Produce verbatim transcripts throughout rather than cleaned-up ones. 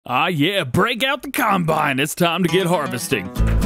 Ah, yeah, break out the combine. It's time to get harvesting.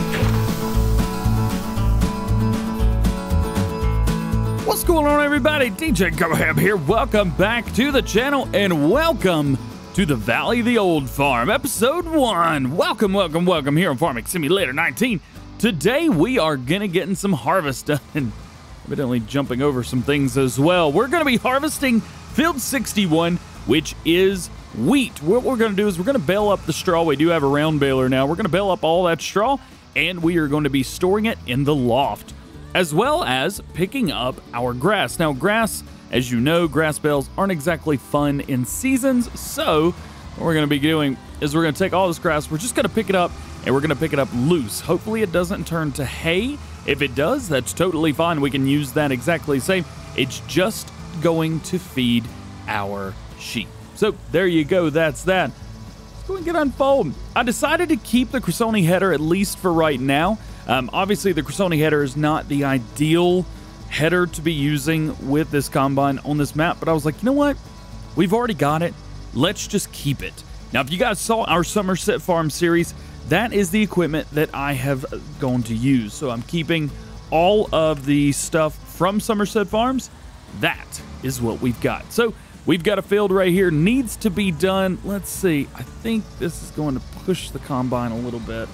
What's going on, everybody? D J Gohab here. Welcome back to the channel and welcome to the Valley of the Old Farm, episode one. Welcome, welcome, welcome here on Farming Simulator nineteen. Today we are gonna get in some harvest done and evidently jumping over some things as well. We're gonna be harvesting field sixty-one, which is wheat. What we're going to do is we're going to bale up the straw. We do have a round baler now. We're going to bale up all that straw, and we are going to be storing it in the loft, as well as picking up our grass. Now, grass, as you know, grass bales aren't exactly fun in seasons, so what we're going to be doing is we're going to take all this grass, we're just going to pick it up, and we're going to pick it up loose. Hopefully it doesn't turn to hay. If it does, that's totally fine. We can use that exactly the same. It's just going to feed our sheep. So there you go, that's that. Let's go and get unfold. I decided to keep the Cresoni header at least for right now. Um, obviously, the Cresoni header is not the ideal header to be using with this combine on this map, but I was like, you know what? We've already got it. Let's just keep it. Now, if you guys saw our Somerset Farm series, that is the equipment that I have gone to use. So I'm keeping all of the stuff from Somerset Farms. That is what we've got. So we've got a field right here, needs to be done. Let's see, I think this is going to push the combine a little bit.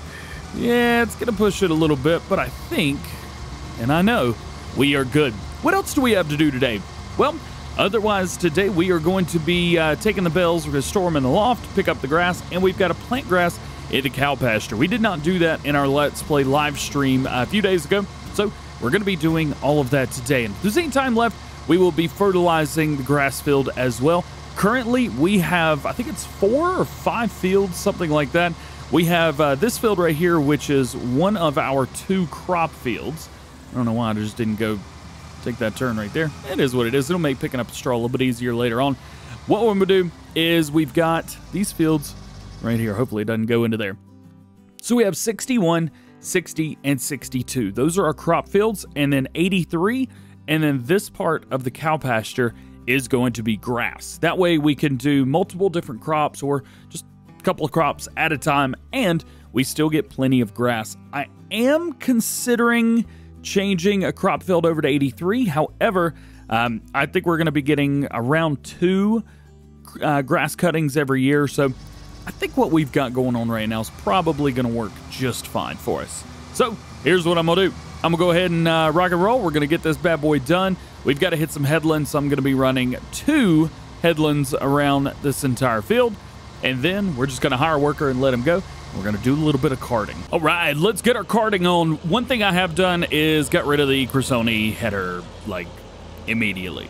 Yeah, it's gonna push it a little bit, but I think, and I know, we are good. What else do we have to do today? Well, otherwise today we are going to be uh, taking the bales, we're gonna store them in the loft, pick up the grass, and we've got to plant grass in the cow pasture. We did not do that in our Let's Play live stream a few days ago, so we're gonna be doing all of that today. And if there's any time left, we will be fertilizing the grass field as well. Currently, we have, I think it's four or five fields, something like that. We have uh, this field right here, which is one of our two crop fields. I don't know why I just didn't go take that turn right there. It is what it is. It'll make picking up the straw a little bit easier later on. What we're going to do is we've got these fields right here. Hopefully it doesn't go into there. So we have sixty-one, sixty, and sixty-two. Those are our crop fields. And then eighty-three. And then this part of the cow pasture is going to be grass. That way we can do multiple different crops or just a couple of crops at a time, and we still get plenty of grass. I am considering changing a crop field over to eighty-three. However, um, I think we're going to be getting around two uh, grass cuttings every year. So I think what we've got going on right now is probably going to work just fine for us. So here's what I'm going to do. I'm going to go ahead and uh, rock and roll. We're going to get this bad boy done. We've got to hit some headlands, so I'm going to be running two headlands around this entire field. And then we're just going to hire a worker and let him go. We're going to do a little bit of carting. All right, let's get our carting on. One thing I have done is got rid of the Cresoni header, like, immediately.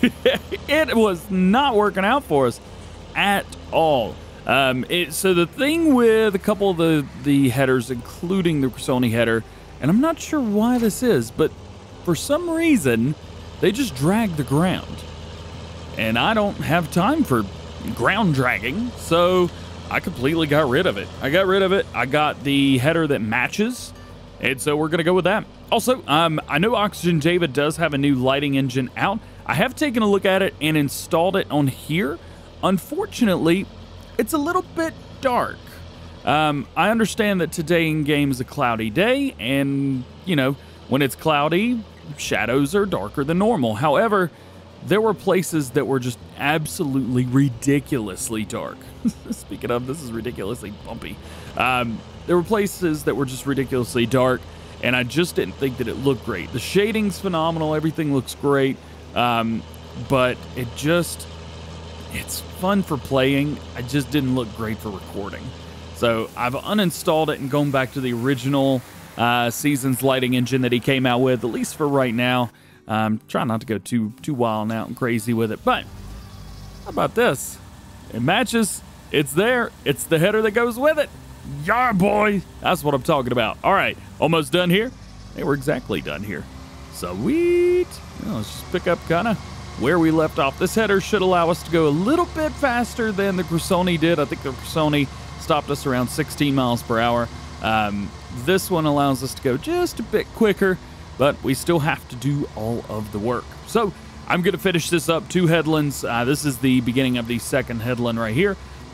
It was not working out for us at all. Um, it, so the thing with a couple of the, the headers, including the Cresoni header, and I'm not sure why this is, but for some reason, they just drag the ground. And I don't have time for ground dragging, so I completely got rid of it. I got rid of it. I got the header that matches, and so we're going to go with that. Also, um, I know Oxygen Java does have a new lighting engine out. I have taken a look at it and installed it on here. Unfortunately, it's a little bit dark. Um, I understand that today in game is a cloudy day, and, you know, when it's cloudy, shadows are darker than normal. However, there were places that were just absolutely ridiculously dark. Speaking of, this is ridiculously bumpy. Um, there were places that were just ridiculously dark, and I just didn't think that it looked great. The shading's phenomenal. Everything looks great, um, but it just, it's fun for playing. It just didn't look great for recording. So I've uninstalled it and gone back to the original uh, Seasons lighting engine that he came out with, at least for right now. Um, try not to go too too wild and out and crazy with it. But how about this? It matches. It's there. It's the header that goes with it. Yeah, boy. That's what I'm talking about. All right. Almost done here. Hey, we're exactly done here. Sweet. Now, let's just pick up kind of where we left off. This header should allow us to go a little bit faster than the Cresoni did. I think the Cresoni stopped us around sixteen miles per hour. Um, this one allows us to go just a bit quicker, but we still have to do all of the work. So I'm going to finish this up, two headlands. Uh, this is the beginning of the second headland right here.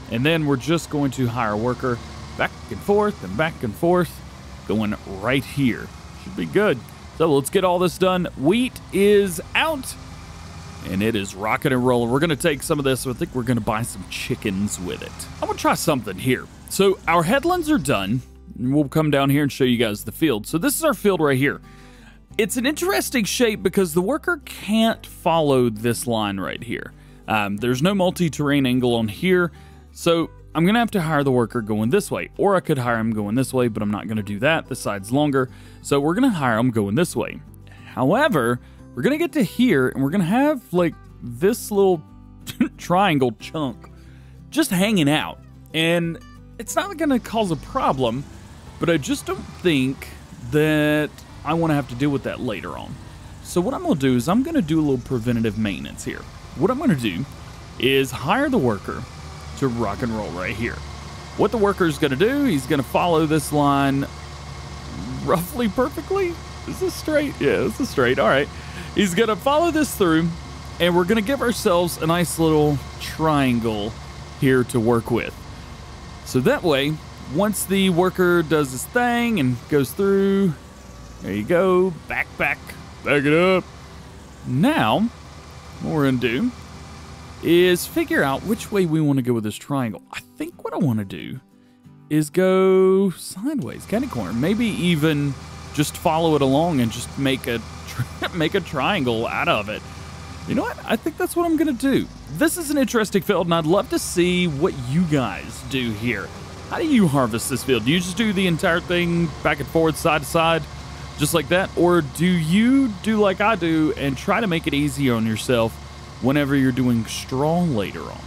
And then we're just going to hire a worker back and forth and back and forth, going right here. Should be good. So let's get all this done. Wheat is out, and it is rocking and rolling. We're going to take some of this. So I think we're going to buy some chickens with it. I'm going to try something here. So our headlands are done. And we'll come down here and show you guys the field. So this is our field right here. It's an interesting shape because the worker can't follow this line right here. Um, there's no multi-terrain angle on here. So I'm going to have to hire the worker going this way. Or I could hire him going this way, but I'm not going to do that. The side's longer. So we're going to hire him going this way. However, we're going to get to here, and we're going to have, like, this little triangle chunk just hanging out. And it's not going to cause a problem, but I just don't think that I want to have to deal with that later on. So what I'm going to do is I'm going to do a little preventative maintenance here. What I'm going to do is hire the worker to rock and roll right here. What the worker is going to do, he's going to follow this line roughly perfectly. Is this straight? Yeah, this is straight. All right. He's going to follow this through, and we're going to give ourselves a nice little triangle here to work with. So that way, once the worker does his thing and goes through, there you go, back, back, back it up. Now, what we're going to do is figure out which way we want to go with this triangle. I think what I want to do is go sideways, catty corner, maybe even just follow it along and just make a make a triangle out of it. You know what? I think that's what I'm going to do. This is an interesting field, and I'd love to see what you guys do here. How do you harvest this field? Do you just do the entire thing back and forth, side to side, just like that? Or do you do like I do and try to make it easier on yourself whenever you're doing straw later on?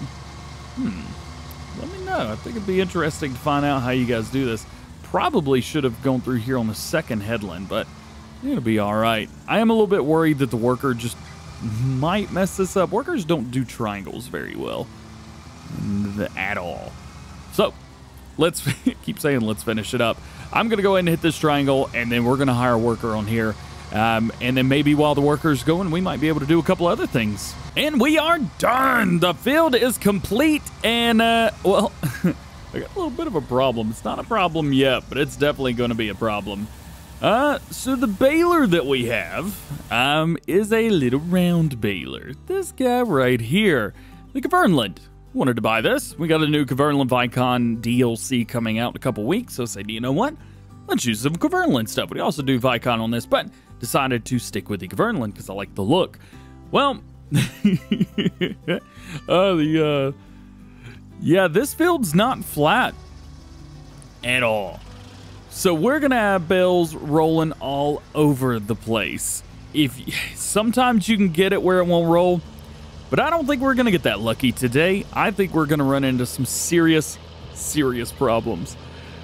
Hmm. Let me know. I think it'd be interesting to find out how you guys do this. Probably should have gone through here on the second headland, but it'll be all right. I am a little bit worried that the worker just might mess this up. Workers don't do triangles very well at all. So let's keep saying let's finish it up. I'm going to go ahead and hit this triangle, and then we're going to hire a worker on here. Um, and then maybe while the worker's going, we might be able to do a couple other things. And we are done. The field is complete. And, uh, well, I got a little bit of a problem. It's not a problem yet, but it's definitely going to be a problem. Uh, so the baler that we have, um, is a little round baler. This guy right here, the Kverneland. Wanted to buy this. We got a new Kverneland Vicon D L C coming out in a couple weeks, so I said, you know what? Let's use some Kverneland stuff. We also do Vicon on this, but decided to stick with the Kverneland because I like the look. Well, uh, the, uh, yeah, this field's not flat at all. So we're going to have bells rolling all over the place. If sometimes you can get it where it won't roll, but I don't think we're going to get that lucky today. I think we're going to run into some serious, serious problems.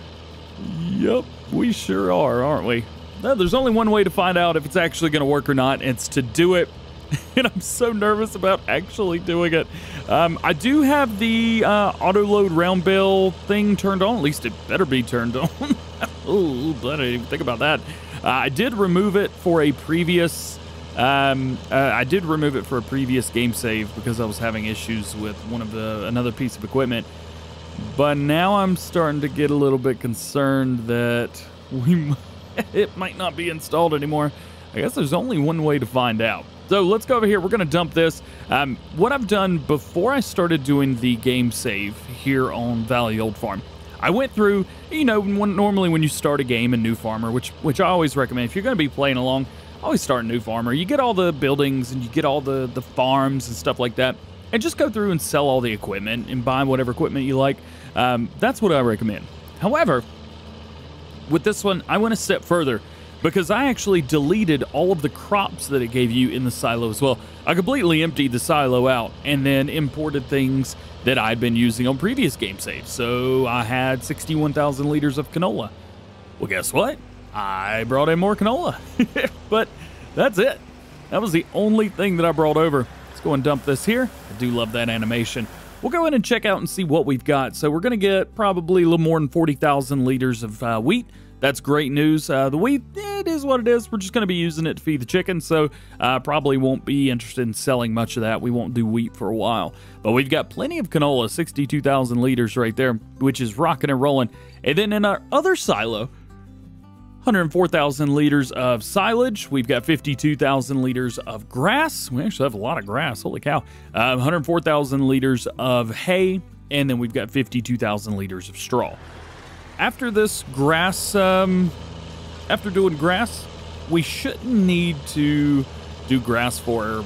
Yep, we sure are, aren't we? No, there's only one way to find out if it's actually going to work or not, and it's to do it. And I'm so nervous about actually doing it. Um, I do have the uh, auto-load round bell thing turned on. At least it better be turned on. Oh, I didn't even think about that. Uh, I did remove it for a previous... Um, uh, I did remove it for a previous game save because I was having issues with one of the another piece of equipment. But now I'm starting to get a little bit concerned that we it might not be installed anymore. I guess there's only one way to find out. So let's go over here. We're going to dump this. Um, what I've done before I started doing the game save here on Valley Old Farm, I went through, you know, when, normally when you start a game in New Farmer, which which I always recommend, if you're going to be playing along, always start in New Farmer. You get all the buildings and you get all the, the farms and stuff like that, and just go through and sell all the equipment and buy whatever equipment you like. Um, that's what I recommend. However, with this one, I went a step further because I actually deleted all of the crops that it gave you in the silo as well. I completely emptied the silo out and then imported things that I'd been using on previous game saves. So I had sixty-one thousand liters of canola. Well, guess what? I brought in more canola. But that's it. That was the only thing that I brought over. Let's go and dump this here. I do love that animation. We'll go ahead and check out and see what we've got. So we're going to get probably a little more than forty thousand liters of uh, wheat, that's great news. Uh, the wheat, it is what it is. We're just going to be using it to feed the chickens, so uh, probably won't be interested in selling much of that. We won't do wheat for a while. But we've got plenty of canola, sixty-two thousand liters right there, which is rocking and rolling. And then in our other silo, one hundred four thousand liters of silage. We've got fifty-two thousand liters of grass. We actually have a lot of grass. Holy cow. Uh, one hundred four thousand liters of hay. And then we've got fifty-two thousand liters of straw. After this grass, um, after doing grass, we shouldn't need to do grass for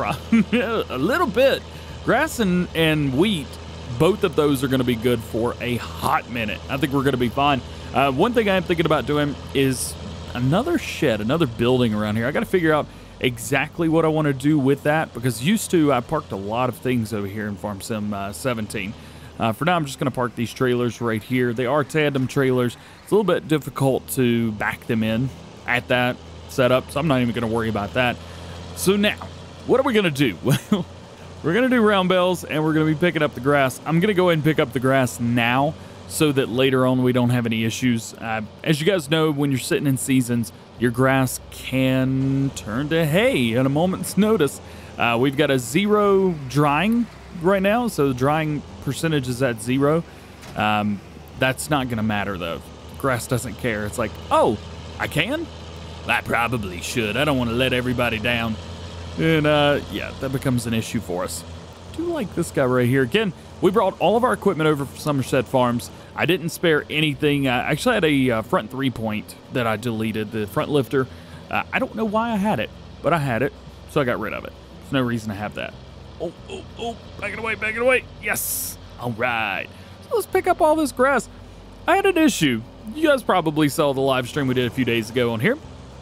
a little bit. Grass and, and wheat, both of those are going to be good for a hot minute. I think we're going to be fine. Uh, one thing I'm thinking about doing is another shed, another building around here. I got to figure out exactly what I want to do with that, because used to I parked a lot of things over here in Farm Sim uh, seventeen. Uh, for now, I'm just going to park these trailers right here. They are tandem trailers. It's a little bit difficult to back them in at that setup, so I'm not even going to worry about that. So now, what are we going to do? Well, we're going to do round bales, and we're going to be picking up the grass. I'm going to go ahead and pick up the grass now so that later on we don't have any issues. Uh, as you guys know, when you're sitting in seasons, your grass can turn to hay at a moment's notice. Uh, we've got a zero drying right now, so the drying percentage is at zero. Um, that's not going to matter, though. Grass doesn't care. It's like, oh, I can? I probably should. I don't want to let everybody down. And, uh, yeah, that becomes an issue for us. I do like this guy right here. Again, we brought all of our equipment over from Somerset Farms. I didn't spare anything. I actually had a uh, front three-point that I deleted, the front lifter. Uh, I don't know why I had it, but I had it, so I got rid of it. There's no reason to have that. Oh, oh, oh, back it away, back it away. Yes. All right. So let's pick up all this grass. I had an issue. You guys probably saw the live stream we did a few days ago on here.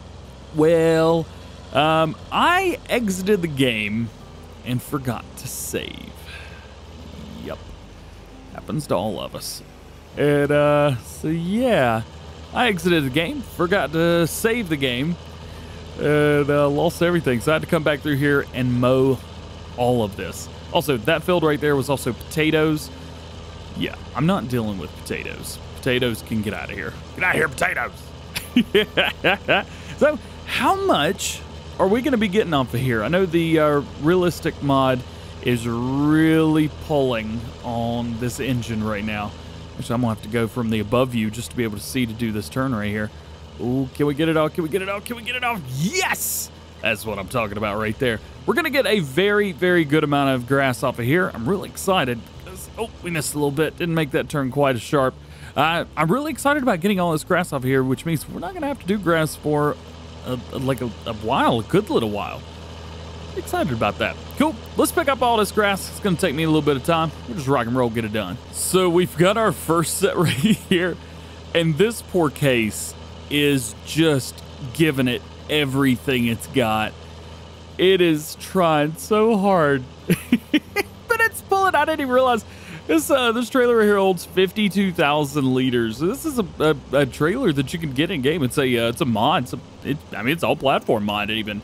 Well, um, I exited the game and forgot to save. Yep. Happens to all of us. And, uh, so yeah. I exited the game, forgot to save the game, and uh, lost everything. So I had to come back through here and mow all of this. Also, that field right there was also potatoes. Yeah, I'm not dealing with potatoes. Potatoes can get out of here. Get out of here, potatoes! So, how much are we going to be getting off of here? I know the uh, realistic mod is really pulling on this engine right now. Actually, I'm going to have to go from the above view just to be able to see to do this turn right here. Oh, can we get it off? Can we get it off? Can we get it off? Yes! That's what I'm talking about right there. We're going to get a very, very good amount of grass off of here. I'm really excited. Oh, we missed a little bit. Didn't make that turn quite as sharp. Uh, I'm really excited about getting all this grass off of here, which means we're not going to have to do grass for a, a, like a, a while, a good little while. Excited about that. Cool. Let's pick up all this grass. It's going to take me a little bit of time. We'll just rock and roll, get it done. So we've got our first set right here, and this poor case is just giving it everything it's got. It is trying so hard, but it's pulling. I didn't even realize this. Uh, this trailer right here holds fifty-two thousand liters. This is a, a, a trailer that you can get in game. It's a uh, it's a mod. It's a, it, I mean, it's all platform mod even.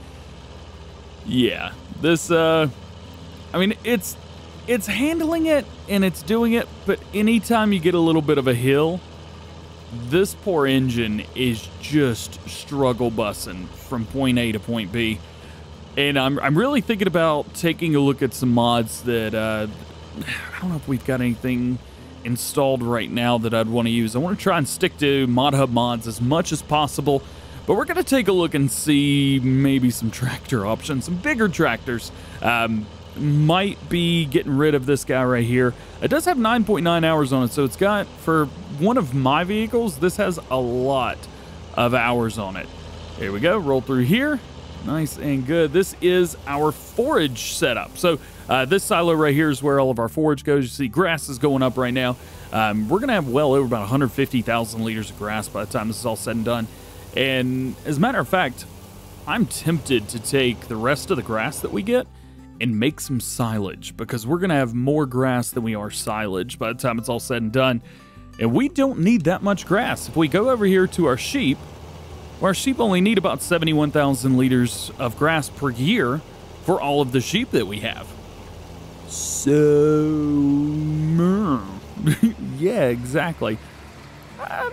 Yeah, this. Uh, I mean, it's it's handling it and it's doing it. But anytime you get a little bit of a hill, this poor engine is just struggle bussing from point A to point B. And I'm, I'm really thinking about taking a look at some mods that, uh, I don't know if we've got anything installed right now that I'd want to use. I want to try and stick to ModHub mods as much as possible, but we're going to take a look and see maybe some tractor options, some bigger tractors. Um, might be getting rid of this guy right here. It does have nine point nine hours on it, so it's got, for one of my vehicles, this has a lot of hours on it. Here we go, roll through here. Nice and good. This is our forage setup. So uh, this silo right here is where all of our forage goes. You see grass is going up right now. Um, we're going to have well over about one hundred fifty thousand liters of grass by the time this is all said and done. And as a matter of fact, I'm tempted to take the rest of the grass that we get and make some silage, because we're going to have more grass than we are silage by the time it's all said and done. And we don't need that much grass. If we go over here to our sheep, well, our sheep only need about seventy-one thousand liters of grass per year for all of the sheep that we have. So, yeah, exactly. I, I think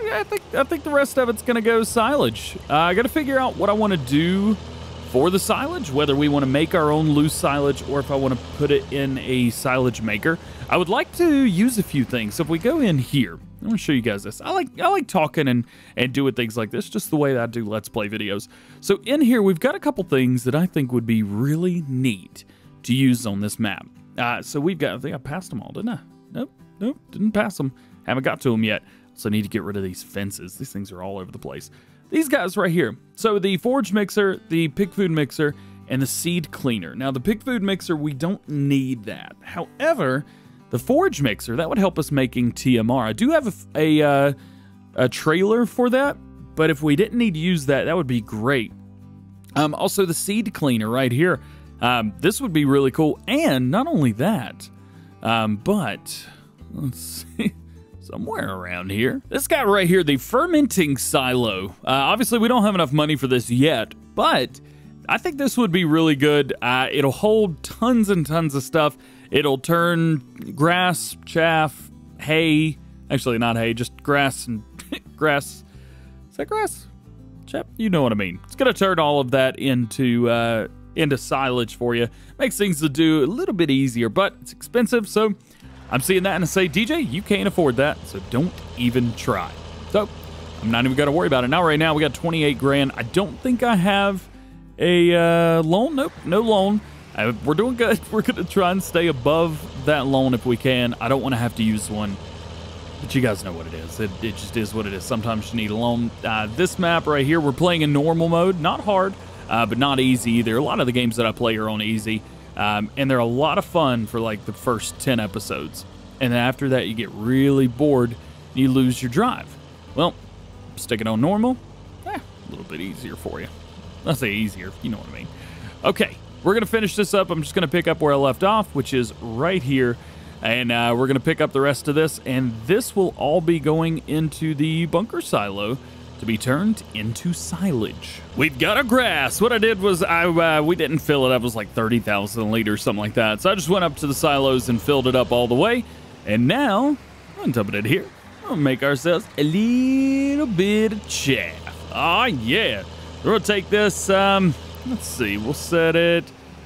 I think the rest of it's gonna go silage. Uh, I gotta figure out what I want to do for the silage, whether we want to make our own loose silage or if I want to put it in a silage maker. I would like to use a few things. So if we go in here, I'm gonna show you guys this. I like I like talking and and doing things like this, just the way that I do Let's Play videos. So in here, we've got a couple things that I think would be really neat to use on this map. Uh, so we've got, I think I passed them all, didn't I? Nope, nope, didn't pass them. Haven't got to them yet. So I need to get rid of these fences. These things are all over the place. These guys right here. So the forage mixer, the pig food mixer, and the seed cleaner. Now the pig food mixer, we don't need that. However, the forage mixer, that would help us making T M R. I do have a, a, uh, a trailer for that, but if we didn't need to use that, that would be great. Um, also the seed cleaner right here. Um, this would be really cool. And not only that, um, but let's see. Somewhere around here. This guy right here, the fermenting silo. Uh, obviously, we don't have enough money for this yet, but I think this would be really good. Uh, it'll hold tons and tons of stuff. It'll turn grass, chaff, hay. Actually, not hay, just grass and grass. Is that grass? Chaff? You know what I mean. It's going to turn all of that into uh, into silage for you. Makes things to do a little bit easier, but it's expensive, so I'm seeing that and I say, D J, you can't afford that, so don't even try. So I'm not even going to worry about it. Now, right now, we got twenty-eight grand. I don't think I have a uh, loan. Nope, no loan. Uh, we're doing good. We're going to try and stay above that loan if we can. I don't want to have to use one, but you guys know what it is. It, it just is what it is. Sometimes you need a loan. Uh, this map right here, we're playing in normal mode. Not hard, uh, but not easy either. A lot of the games that I play are on easy. Um, and they're a lot of fun for like the first ten episodes. And then after that, you get really bored and you lose your drive. Well, stick it on normal, eh, a little bit easier for you. I'll say easier, you know what I mean. Okay, we're going to finish this up. I'm just going to pick up where I left off, which is right here. And uh, we're going to pick up the rest of this. And this will all be going into the bunker silo to be turned into silage. We've got a grass. What I did was I uh, we didn't fill it up. It was like thirty thousand liters, something like that. So I just went up to the silos and filled it up all the way. And now, I'm gonna dump it in here. We'll make ourselves a little bit of chaff. Ah, yeah. We're gonna take this, um, let's see, we'll set it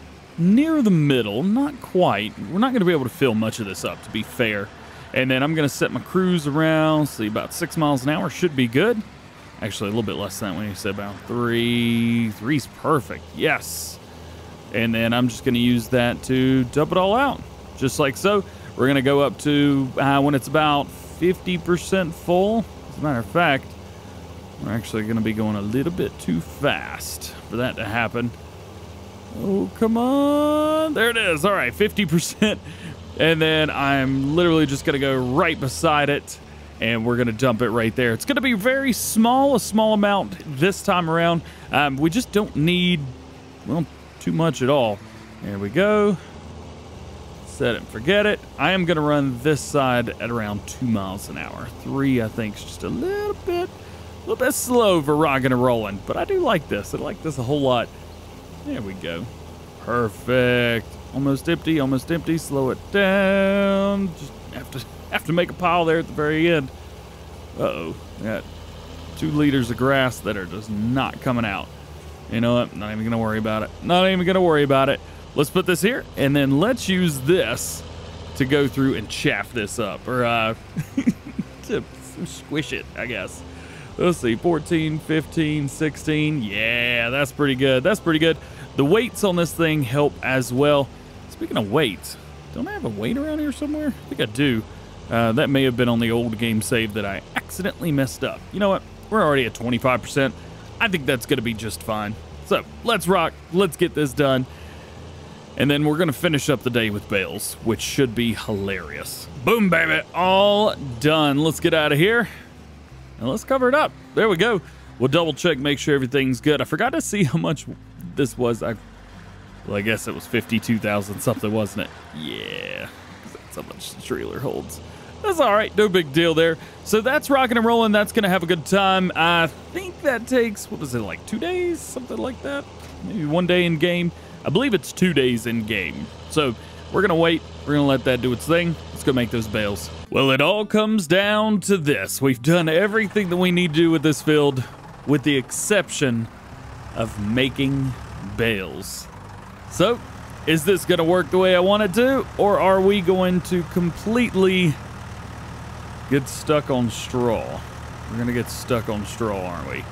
near the middle. Not quite. We're not gonna be able to fill much of this up, to be fair. And then I'm gonna set my cruise around, see, about six miles an hour should be good. Actually, a little bit less than that when you say about three. Three's perfect. Yes. And then I'm just going to use that to dump it all out, just like so. We're going to go up to uh, when it's about fifty percent full. As a matter of fact, we're actually going to be going a little bit too fast for that to happen. Oh, come on. There it is. All right, fifty percent. And then I'm literally just going to go right beside it. And we're going to dump it right there. It's going to be very small, a small amount this time around. Um, we just don't need, well, too much at all. There we go. Set it and forget it. I am going to run this side at around two miles an hour. Three, I think, is just a little bit, a little bit slow for rocking and rolling. But I do like this. I like this a whole lot. There we go. Perfect. Almost empty, almost empty. Slow it down. Just have to... have to make a pile there at the very end. Uh-oh. Got two liters of grass that are just not coming out. You know what? Not even going to worry about it. Not even going to worry about it. Let's put this here, and then let's use this to go through and chaff this up. Or, uh, to squish it, I guess. Let's see. fourteen, fifteen, sixteen. Yeah, that's pretty good. That's pretty good. The weights on this thing help as well. Speaking of weights, don't I have a weight around here somewhere? I think I do. Uh, that may have been on the old game save that I accidentally messed up. You know what? We're already at twenty-five percent. I think that's going to be just fine. So let's rock. Let's get this done. And then we're going to finish up the day with bales, which should be hilarious. Boom, baby. All done. Let's get out of here. And let's cover it up. There we go. We'll double check, make sure everything's good. I forgot to see how much this was. I, well, I guess it was fifty-two thousand something, wasn't it? Yeah. That's how much the trailer holds. That's all right. No big deal there. So that's rocking and rolling. That's going to have a good time. I think that takes, what was it, like two days? Something like that? Maybe one day in game. I believe it's two days in game. So we're gonna wait. We're gonna let that do its thing. Let's go make those bales. Well, it all comes down to this. We've done everything that we need to do with this field, with the exception of making bales. So, is this gonna work the way I want it to, or are we going to completely get stuck on straw? We're gonna get stuck on straw, aren't we?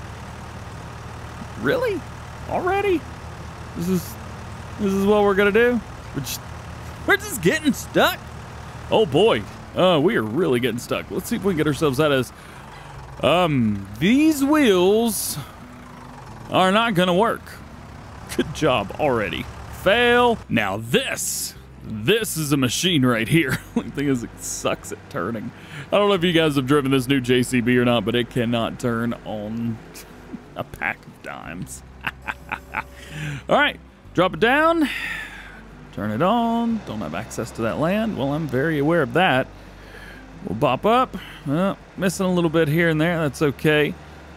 Really? Already? This is this is what we're gonna do? We're just, we're just getting stuck? Oh boy. Uh, we are really getting stuck. Let's see if we can get ourselves out of this. Um, these wheels are not gonna work. Good job already. Fail. Now this, this is a machine right here. The thing is, it sucks at turning. I don't know if you guys have driven this new J C B or not, but it cannot turn on a pack of dimes. All right, drop it down, turn it on. Don't have access to that land. Well, I'm very aware of that. We'll bop up. Uh, missing a little bit here and there. That's okay.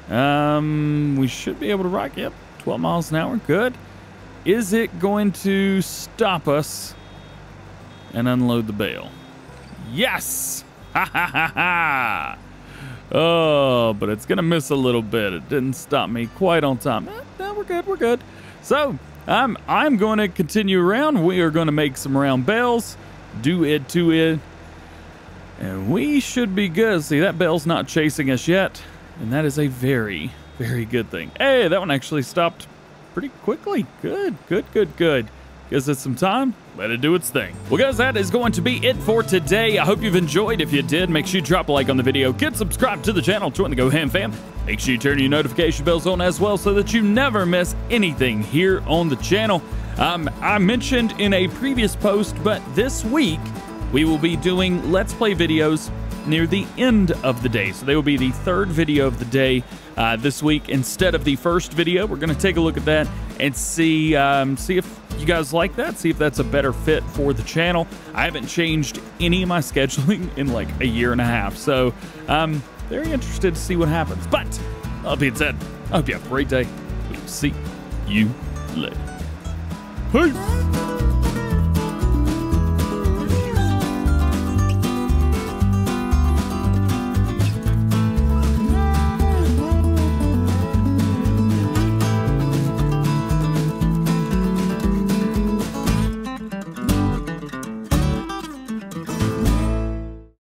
Um, we should be able to rock. Yep, twelve miles an hour. Good. Is it going to stop us and unload the bale? Yes! Ha ha ha ha! Oh, but it's gonna miss a little bit. It didn't stop me quite on time. Eh, no, we're good, we're good. So, I'm, I'm going to continue around. We are going to make some round bales, do it to it, and we should be good. See, that bale's not chasing us yet, and that is a very, very good thing. Hey, that one actually stopped pretty quickly. Good, good, good, good. Gives it some time, let it do its thing. Well, guys, that is going to be it for today. I hope you've enjoyed. If you did, make sure you drop a like on the video, get subscribed to the channel, join the Go Ham fam. Make sure you turn your notification bells on as well so that you never miss anything here on the channel. Um, I mentioned in a previous post, but this week we will be doing Let's Play videos near the end of the day. So they will be the third video of the day uh, this week instead of the first video. We're going to take a look at that and see um, see if you guys like that, see if that's a better fit for the channel. I haven't changed any of my scheduling in like a year and a half, so I'm very interested to see what happens. But all being said, I hope you have a great day. We will see you later. Peace.